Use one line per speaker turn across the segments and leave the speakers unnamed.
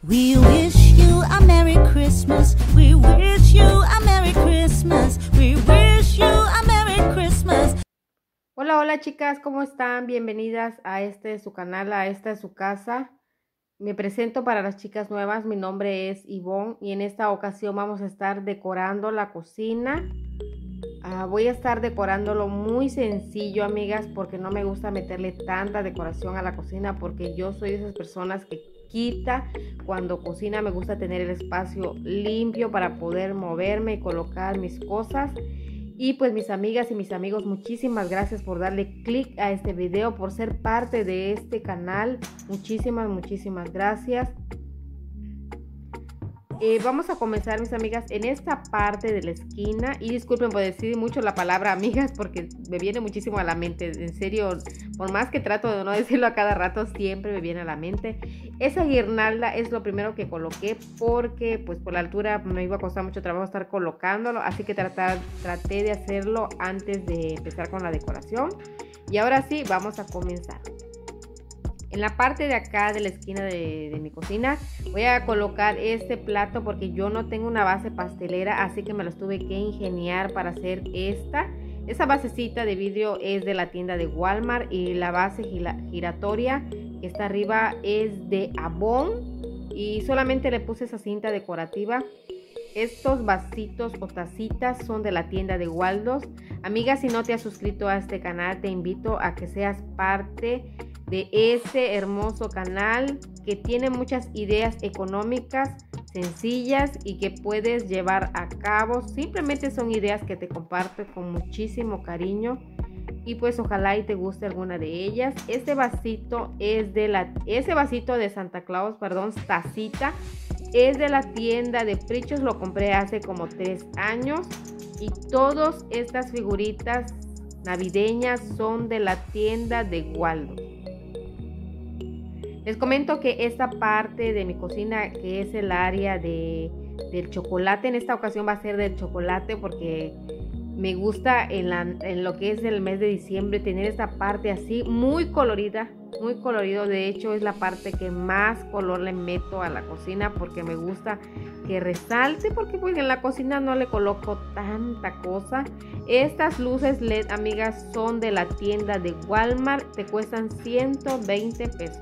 We wish you a Merry Christmas. We wish you a Merry Christmas. We wish you a Merry Christmas.
Hola, hola chicas, ¿cómo están? Bienvenidas a su canal, a esta es su casa. Me presento para las chicas nuevas, mi nombre es Ivonne y en esta ocasión vamos a estar decorando la cocina. Voy a estar decorándolo muy sencillo, amigas, porque no me gusta meterle tanta decoración a la cocina, porque yo soy de esas personas que quita cuando cocina. Me gusta tener el espacio limpio para poder moverme y colocar mis cosas. Y pues mis amigas y mis amigos, muchísimas gracias por darle clic a este video, por ser parte de este canal. Muchísimas gracias. Vamos a comenzar, mis amigas, en esta parte de la esquina. Y disculpen por decir mucho la palabra amigas, porque me viene muchísimo a la mente. En serio, por más que trato de no decirlo a cada rato, siempre me viene a la mente. Esa guirnalda es lo primero que coloqué, porque pues por la altura me iba a costar mucho trabajo estar colocándolo. Así que traté de hacerlo antes de empezar con la decoración. Y ahora sí, vamos a comenzar. En la parte de acá de la esquina de mi cocina voy a colocar este plato porque yo no tengo una base pastelera, así que me las tuve que ingeniar para hacer esta. Esa basecita de vidrio es de la tienda de Walmart y la base giratoria que está arriba es de Avon y solamente le puse esa cinta decorativa. Estos vasitos o tacitas son de la tienda de Waldos. Amiga, si no te has suscrito a este canal, te invito a que seas parte de ese hermoso canal que tiene muchas ideas económicas, sencillas y que puedes llevar a cabo. Simplemente son ideas que te comparto con muchísimo cariño y pues ojalá y te guste alguna de ellas. Este vasito es ese vasito de Santa Claus, perdón, tacita, es de la tienda de Prichos. Lo compré hace como 3 años y todas estas figuritas navideñas son de la tienda de Waldo. Les comento que esta parte de mi cocina, que es el área del chocolate, en esta ocasión va a ser del chocolate porque me gusta en lo que es el mes de diciembre tener esta parte así muy colorida, muy colorido. De hecho es la parte que más color le meto a la cocina porque me gusta que resalte, porque pues en la cocina no le coloco tanta cosa. Estas luces LED, amigas, son de la tienda de Walmart, te cuestan 120 pesos.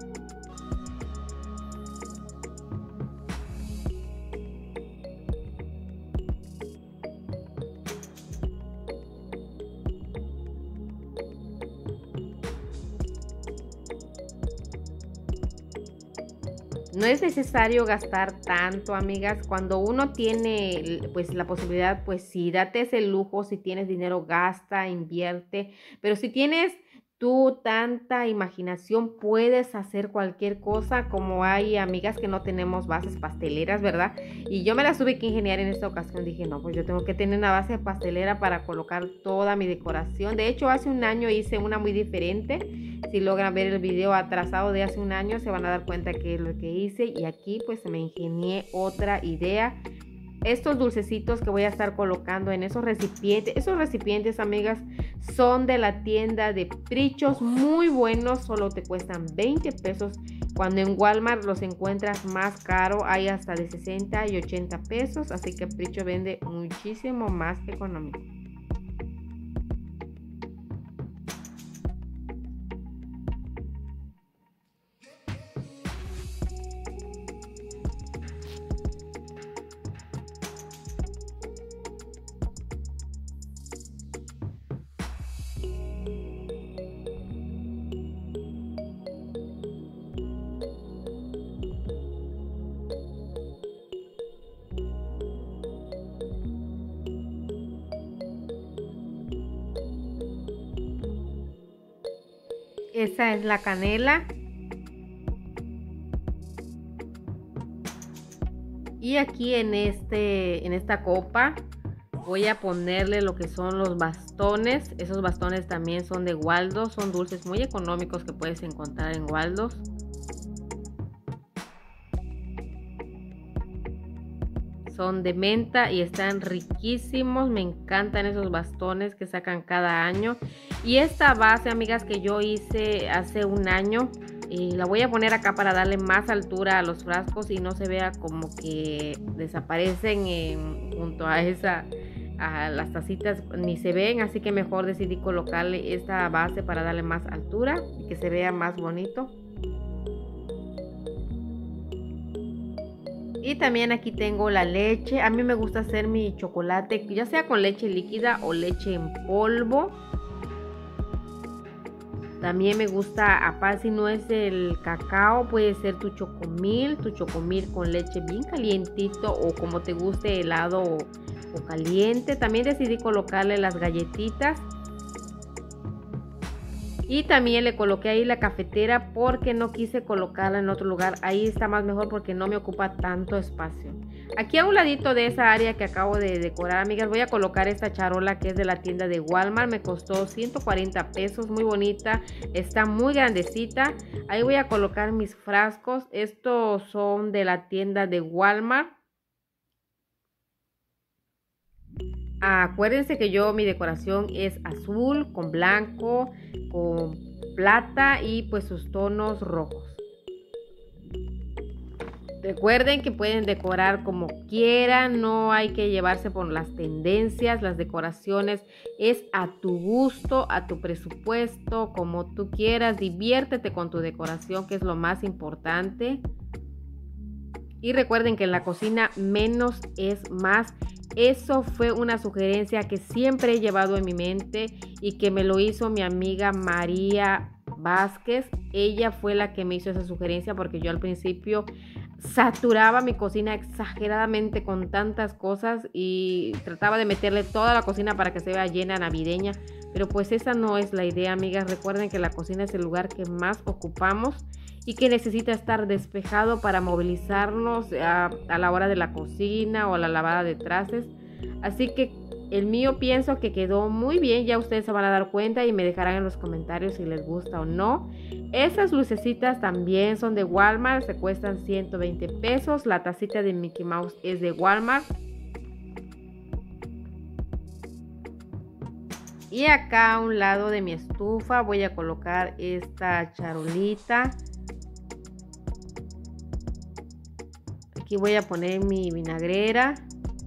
No es necesario gastar tanto, amigas. Cuando uno tiene pues la posibilidad, pues sí, date ese lujo. Si tienes dinero, gasta, invierte. Pero si tienes tú tanta imaginación, puedes hacer cualquier cosa. Como hay amigas que no tenemos bases pasteleras, ¿verdad? Y yo me las tuve que ingeniar en esta ocasión. Dije, no, pues yo tengo que tener una base pastelera para colocar toda mi decoración. De hecho, hace un año hice una muy diferente. Si logran ver el video atrasado de hace un año, se van a dar cuenta que es lo que hice. Y aquí pues me ingenié otra idea. Estos dulcecitos que voy a estar colocando en esos recipientes, amigas, son de la tienda de Prichos, muy buenos, solo te cuestan 20 pesos. Cuando en Walmart los encuentras más caro, hay hasta de 60 y 80 pesos, así que Prichos vende muchísimo más económico. Esa es la canela. Y aquí en esta copa voy a ponerle lo que son los bastones. Esos bastones también son de Waldo. Son dulces muy económicos que puedes encontrar en Waldos. Son de menta y están riquísimos. Me encantan esos bastones que sacan cada año. Y esta base, amigas, que yo hice hace un año, Y la voy a poner acá para darle más altura a los frascos y no se vea como que desaparecen junto a las tacitas, ni se ven, así que mejor decidí colocarle esta base para darle más altura y que se vea más bonito. Y también aquí tengo la leche. A mí me gusta hacer mi chocolate ya sea con leche líquida o leche en polvo. También me gusta, aparte si no es el cacao, puede ser tu chocomil con leche bien calientito o como te guste, helado o caliente. También decidí colocarle las galletitas. Y también le coloqué ahí la cafetera porque no quise colocarla en otro lugar. Ahí está más mejor porque no me ocupa tanto espacio. Aquí a un ladito de esa área que acabo de decorar, amigas, voy a colocar esta charola que es de la tienda de Walmart. Me costó 140 pesos, muy bonita, está muy grandecita. Ahí voy a colocar mis frascos. Estos son de la tienda de Walmart. Acuérdense que mi decoración es azul con blanco, con plata y pues sus tonos rojos. Recuerden que pueden decorar como quieran, no hay que llevarse por las tendencias, las decoraciones es a tu gusto, a tu presupuesto, como tú quieras, diviértete con tu decoración, que es lo más importante. Y recuerden que en la cocina menos es más. Eso fue una sugerencia que siempre he llevado en mi mente y que me lo hizo mi amiga María Vázquez. Ella fue la que me hizo esa sugerencia porque yo al principio saturaba mi cocina exageradamente con tantas cosas y trataba de meterle toda la cocina para que se vea llena, navideña, pero pues esa no es la idea, amigas. Recuerden que la cocina es el lugar que más ocupamos y que necesita estar despejado para movilizarnos a la hora de la cocina o a la lavada de trastes. Así que el mío pienso que quedó muy bien, ya ustedes se van a dar cuenta y me dejarán en los comentarios si les gusta o no. Esas lucecitas también son de Walmart, se cuestan 120 pesos. La tacita de Mickey Mouse es de Walmart. Y acá a un lado de mi estufa voy a colocar esta charolita. Aquí voy a poner mi vinagrera,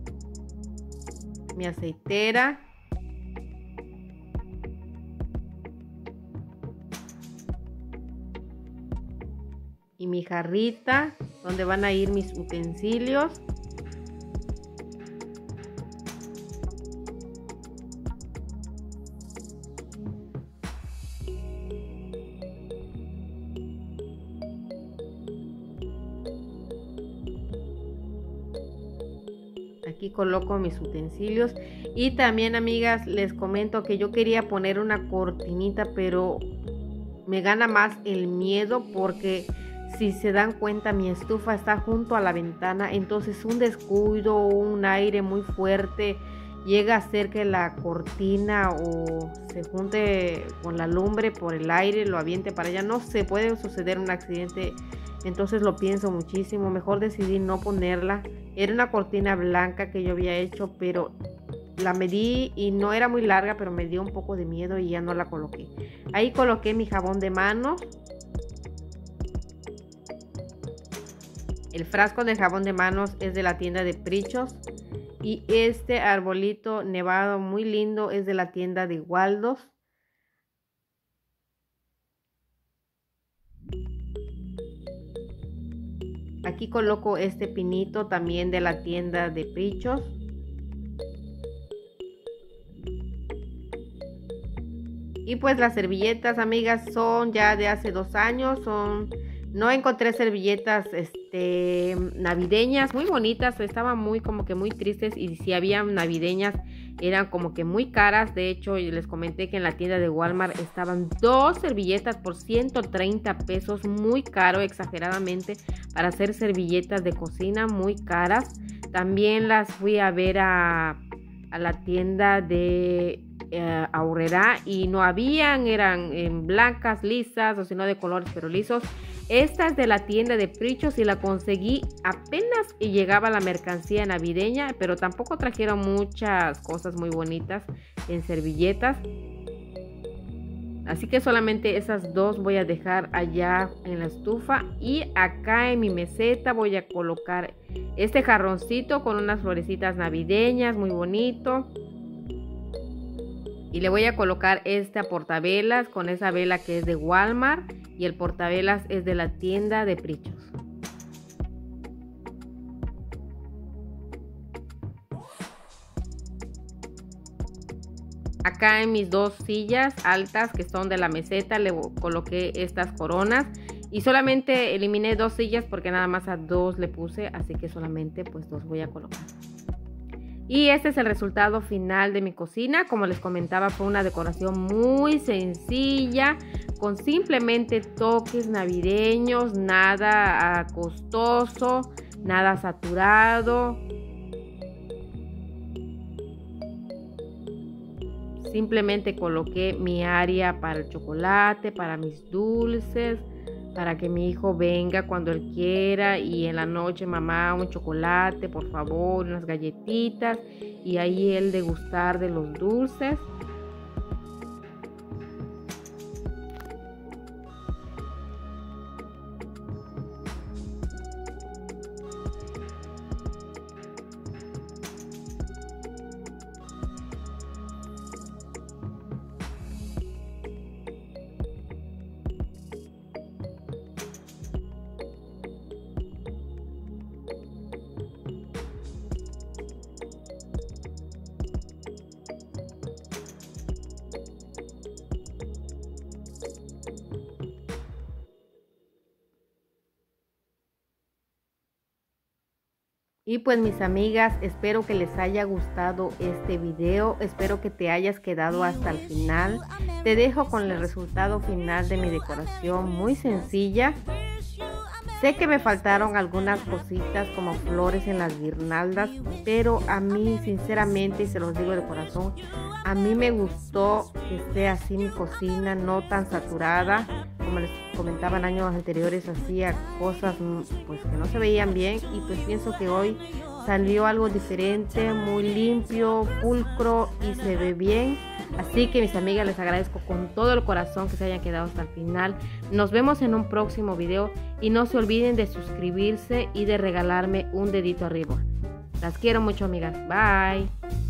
mi aceitera. Y mi jarrita donde van a ir mis utensilios. Aquí coloco mis utensilios y también, amigas, les comento que yo quería poner una cortinita, pero me gana más el miedo porque si se dan cuenta mi estufa está junto a la ventana, entonces un descuido o un aire muy fuerte llega a hacer que la cortina o se junte con la lumbre por el aire, lo aviente para allá. No se puede suceder un accidente. Entonces lo pienso muchísimo, mejor decidí no ponerla. Era una cortina blanca que yo había hecho, pero la medí y no era muy larga, pero me dio un poco de miedo y ya no la coloqué. Ahí coloqué mi jabón de manos. El frasco de jabón de manos es de la tienda de Prichos. Y este arbolito nevado muy lindo es de la tienda de Waldos. Aquí coloco este pinito también de la tienda de Prichos. Y pues las servilletas, amigas, son ya de hace 2 años. No encontré servilletas navideñas muy bonitas. Estaban muy tristes. Y si había navideñas eran como que muy caras. De hecho, les comenté que en la tienda de Walmart estaban 2 servilletas por 130 pesos. Muy caro, exageradamente, para hacer servilletas de cocina, muy caras. También las fui a ver a la tienda de Aurrera y no habían, eran blancas, lisas, o si no de colores pero lisos. Esta es de la tienda de Prichos y la conseguí apenas y llegaba la mercancía navideña, pero tampoco trajeron muchas cosas muy bonitas en servilletas. Así que solamente esas dos voy a dejar allá en la estufa. Y acá en mi meseta voy a colocar este jarroncito con unas florecitas navideñas, muy bonito. Y le voy a colocar esta portavelas con esa vela que es de Walmart. Y el portavelas es de la tienda de Prichos. Acá en mis dos sillas altas que son de la meseta le coloqué estas coronas. Y solamente eliminé dos sillas porque nada más a dos le puse. Así que solamente pues dos voy a colocar. Y este es el resultado final de mi cocina. Como les comentaba, fue una decoración muy sencilla, con simplemente toques navideños, nada costoso, nada saturado. Simplemente coloqué mi área para el chocolate, para mis dulces, para que mi hijo venga cuando él quiera y en la noche, mamá, un chocolate, por favor, unas galletitas, y ahí él degustar de los dulces. Y pues mis amigas, espero que les haya gustado este video, espero que te hayas quedado hasta el final. Te dejo con el resultado final de mi decoración, muy sencilla. Sé que me faltaron algunas cositas como flores en las guirnaldas, pero a mí sinceramente, y se los digo de corazón, a mí me gustó que esté así mi cocina, no tan saturada. Como les comentaba en años anteriores, hacía cosas pues que no se veían bien, y pues pienso que hoy salió algo diferente, muy limpio, pulcro y se ve bien. Así que mis amigas, les agradezco con todo el corazón que se hayan quedado hasta el final. Nos vemos en un próximo video y no se olviden de suscribirse y de regalarme un dedito arriba. Las quiero mucho, amigas. Bye.